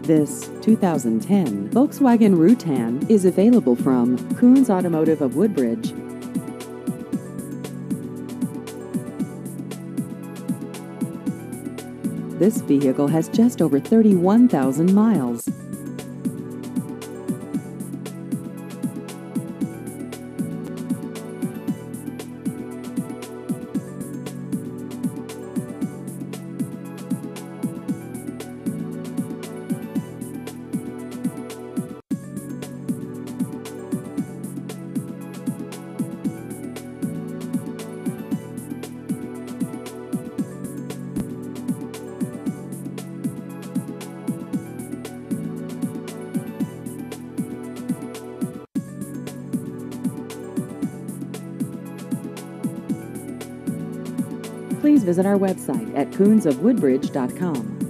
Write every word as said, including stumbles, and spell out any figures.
This two thousand ten Volkswagen Routan is available from Koons Automotive of Woodbridge. This vehicle has just over thirty-one thousand miles. Please visit our website at koons of woodbridge dot com.